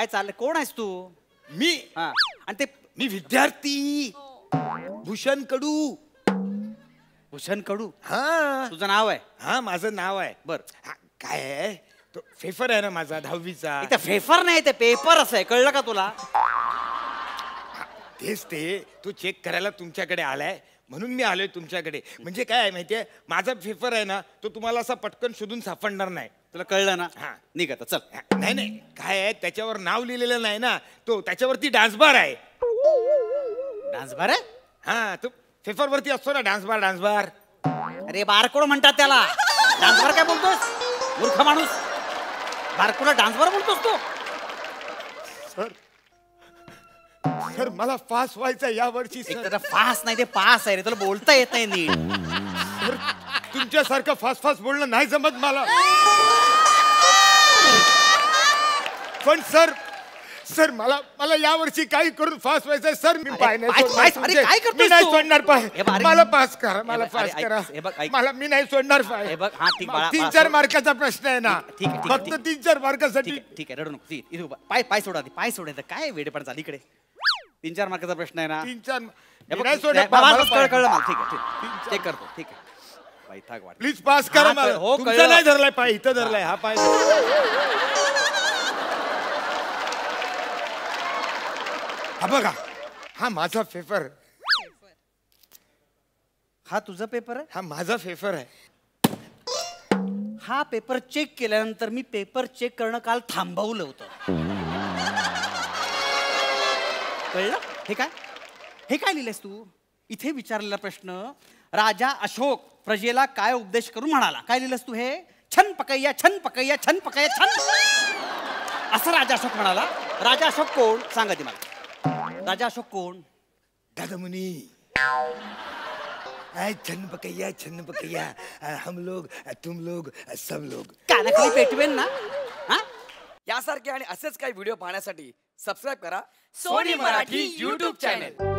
काय चाललंय? कोण आहेस तू? मी आणि ते मी विद्यार्थी भूषण कडू. भूषण कडू? हा तुझं नाव आहे? हा माझं नाव आहे. बर काय आहे तो फेफर आहे ना माझा 10वीचा. इथं फेफर नाही ते पेपर असं आहे, कळलं का तुला? तेच ते तू चेक करायला तुमच्याकडे आलाय म्हणून मी आलोय तुमच्याकडे. म्हणजे काय आहे माहितीये माझा फेफर आहे ना तो तुम्हाला असा पटकन शोधून सापडणार नाही. तुला कळलं ना? हा निघ आता चल. नाही नाही काय आहे त्याच्यावर नाव लिहिलेलं नाही ना, तो त्याच्यावरती डान्स बार आहे. डान्स बार आहे? हा तो पेपर वरती असतो ना डान्स बार. डान्स बार अरे बारकोड म्हणतात त्याला. डान्स बार काय बोलतोस मूर्ख माणूस? बारकोला डान्स बार बोलतोस तू? सर सर मला पास व्हायचं या वर्षी. सर फास नाही ते पास आहे रे, तुला बोलता येत नाही नीट. सर तुमच्यासारखं फास्ट फास्ट बोलणं नाही जमत मला. पण सर सर मला मला या वर्षी काही करून पास व्हायचंय सर. मी पाय नाही सोडणार पाय. मला पास करा, मला पास करा. मला मी नाही सोडणार पाय. 3-4 मार्काचा प्रश्न आहे ना, फक्त 3-4 मार्कासाठी. ठीक आहे रडू नको. पाय पाय सोडा, पाय सोडायचं काय वेडेपण झाली इकडे. 3-4 मार्काचा प्रश्न आहे ना. 3-4 कळलं मला. ठीक आहे चेक करतो. ठीक आहे प्लीज पास करा मला. तुमचा नाही धरलाय पाय, इथं धरलाय हा पाय. हा बघा हा माझा पेपर. हा तुझा पेपर आहे? हा माझा पेपर आहे. हा पेपर चेक केल्यानंतर मी पेपर चेक करणं काल थांबवलं होतं. कळलं? हे काय लिहिलंस तू? इथे विचारलेला प्रश्न राजा अशोक प्रजेला काय उपदेश करून म्हणाला. काय लिहिलंस तू? हे छन पकैया छन पकैया छन पकैया छन असं राजा अशोक म्हणाला. राजा अशोक कोण सांगा ती मला. राजा अशोक कोण? दादा मुनी. छन पकैया हम लोग तुम लोग सब लोग. कानाखाली पेटवेन ना. यासारखे आणि असेच काही व्हिडिओ पाहण्यासाठी सबस्क्राईब करा सोनी मराठी YouTube चॅनल.